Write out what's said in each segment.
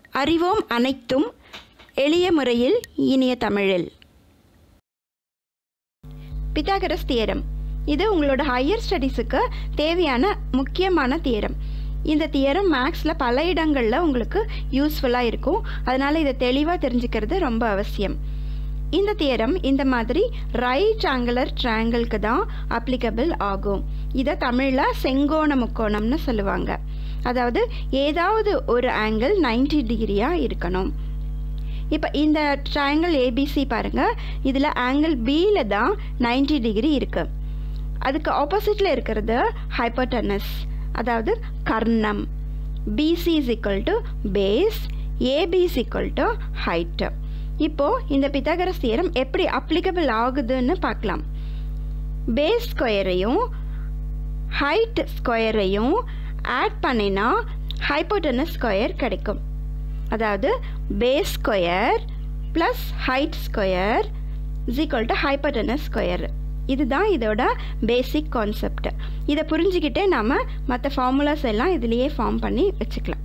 அறிவோம் அனைத்தும் எளிய முறையில் இனிய தமிழில். பித்தாகரஸ் தியரம் இது உங்களோட ஹையர் ஸ்டடீஸுக்கு தேவையான முக்கியமான தியரம். இந்த தியரம் மேக்ஸில் பல இடங்களில் உங்களுக்கு யூஸ்ஃபுல்லாக இருக்கும். அதனால் இதை தெளிவாக தெரிஞ்சுக்கிறது ரொம்ப அவசியம். இந்த தியரம் இந்த மாதிரி ரைட் ஆங்குலர் ட்ரையாங்கிளுக்கு தான் அப்ளிகபிள் ஆகும். இதை தமிழில் செங்கோண முக்கோணம்னு சொல்லுவாங்க. அதாவது ஏதாவது ஒரு ஆங்கிள் 90 டிகிரியாக இருக்கணும். இப்போ இந்த ட்ரையாங்கிள் ஏபிசி பாருங்கள், இதில் ஆங்கிள் பியில் தான் 90 டிகிரி இருக்குது. அதுக்கு ஆப்போசிட்டில் இருக்கிறது ஹைப்போட்டனஸ், அதாவது கர்ணம். BC is equal to base, AB is equal to height. இப்போது இந்த பித்தாகரஸ் தியரம் எப்படி அப்ளிகபிள் ஆகுதுன்னு பார்க்கலாம். பேஸ் ஸ்கொயரையும் ஹைட் ஸ்கொயரையும் ஆட் பண்ணினா ஹைப்போட்டனஸ் ஸ்கொயர் கிடைக்கும். அதாவது base square plus height square is equal to hypotenuse square. இதுதான் இதோட பேசிக் கான்செப்ட். இதை புரிஞ்சுக்கிட்டே நாம் மற்ற ஃபார்முலாஸ் எல்லாம் இதுலேயே ஃபார்ம் பண்ணி வச்சுக்கலாம்.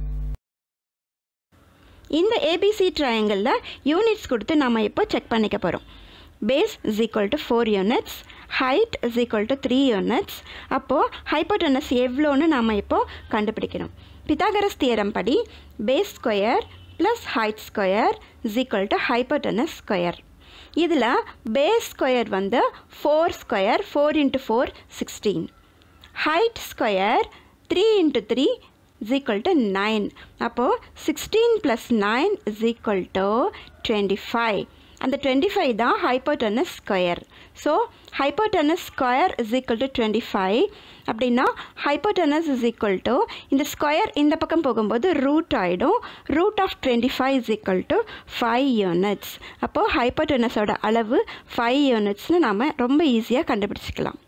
இந்த ஏபிசி ட்ரையாங்கிளில் யூனிட்ஸ் கொடுத்து நாம் இப்போ செக் பண்ணிக்க போகிறோம். Base is equal to 4 units, height is equal to 3 units. அப்போது ஹைப்போட்டனஸ் எவ்வளோன்னு நாம் இப்போது கண்டுபிடிக்கணும். பித்தாகரஸ் தியரம் படி base square plus height square is equal to hypotenuse square. இதில் பேஸ் ஸ்கொயர் வந்து 4 square, 4 × 4 16. Height square 3 × 3 is equal to 9. அப்போது 16 + 9 is equal to 25. அந்த 25 தான் hypotenuse square. So hypotenuse square is equal to 25. அப்படின்னா hypotenuse is equal to இந்த square இந்த பக்கம் போகும்போது ரூட் ஆகிடும். Root of 25 is equal to 5 units. அப்போது ஹைப்போட்டனஸோட அளவு 5 யூனிட்ஸ்னு நாம் ரொம்ப ஈஸியாக கண்டுபிடிச்சிக்கலாம்.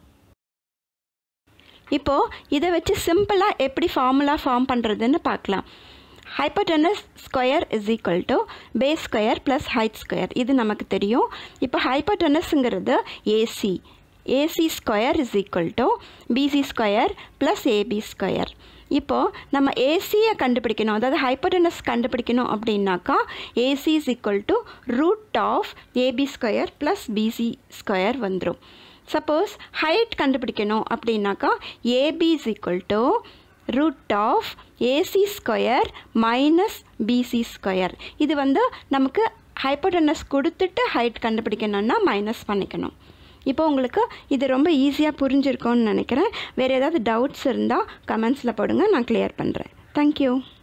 இப்போது இதை வச்சு சிம்பிளாக எப்படி ஃபார்முலா ஃபார்ம் பண்ணுறதுன்னு பார்க்கலாம். Hypotenuse square is equal to base square plus height square, இது நமக்கு தெரியும். இப்போ ஹைப்போட்டனஸ்ங்கிறது AC, AC square is equal to BC square plus AB square. இப்போது நம்ம ஏசியை கண்டுபிடிக்கணும், அதாவது ஹைப்போட்டனஸ் கண்டுபிடிக்கணும் அப்படின்னாக்கா AC is equal to root of AB square plus BC square வந்துடும். சப்போஸ் ஹைட் கண்டுபிடிக்கணும் அப்படின்னாக்கா AB is equal to root of AC square minus BC square. இது வந்து நமக்கு ஹைப்போட்டனஸ் கொடுத்துட்டு ஹைட் கண்டுபிடிக்கணும்னா மைனஸ் பண்ணிக்கணும். இப்போ உங்களுக்கு இது ரொம்ப ஈஸியாக புரிஞ்சிருக்கும்னு நினைக்கிறேன். வேறு ஏதாவது டவுட்ஸ் இருந்தால் கமெண்ட்ஸில் போடுங்க, நான் கிளியர் பண்ணுறேன். தேங்க்யூ.